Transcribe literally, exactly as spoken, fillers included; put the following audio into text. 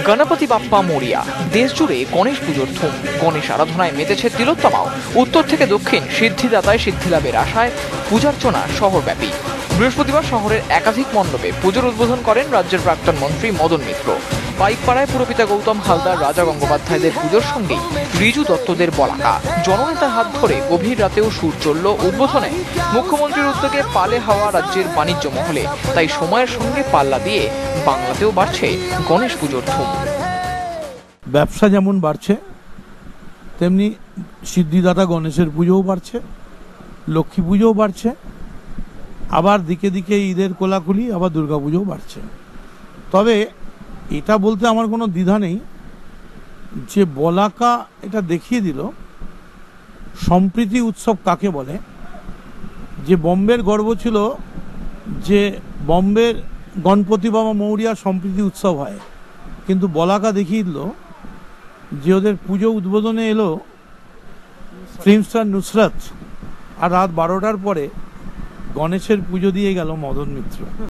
Ganapati Bappa Moria. দেশ জুড়ে গণেশ পুজোর ধুম। গণেশ আরাধনায় মেতেছে তিলোত্তমাও। উত্তর থেকে দক্ষিণ সিদ্ধিদাতায় সিদ্ধিলাভের আশায় পূজার্চনা শহরব্যাপী। বৃহস্পতিবার শহরের একাধিক মণ্ডপে পুজোর উদ্বোধন করেন রাজ্যের প্রাক্তন মন্ত্রী মদন মিত্র। পাইকপাড়ায় পুরপিতা গৌতম হালদার, রাজা গঙ্গোপাধ্যায়দের পুজোর সঙ্গেই রিজু দত্তদের বলাকা। জননেতার হাত ধরে গভীর রাতেও সুর চলল উদ্বোধনে। মুখ্যমন্ত্রীর উদ্যোগে পালে হাওয়া রাজ্যের বাণিজ্য মহলে, তাই সময়ের সঙ্গে পাল্লা দিয়ে বাংলাতেও বাড়ছে গণেশ পুজোর ধুম। ব্যবসা যেমন বাড়ছে তেমনি সিদ্ধিদাতা গণেশের পুজোও বাড়ছে, লক্ষ্মী পুজোও বাড়ছে, আবার দিকে দিকে ঈদের কোলাকুলি, আবার দুর্গা পুজোও বাড়ছে। তবে এটা বলতে আমার কোনো দ্বিধা নেই যে বলাকা এটা দেখিয়ে দিল সম্প্রীতি উৎসব কাকে বলে। যে বম্বের গর্ব ছিল যে বম্বের গণপতি বাবা মৌরিয়া সম্প্রীতি উৎসব হয়, কিন্তু বলাকা দেখিয়ে দিল যে ওদের পুজো উদ্বোধনে এলো ফিল্ম স্টার নুসরাত, আর রাত বারোটার পরে গণেশের পুজো দিয়ে গেল মদন মিত্র।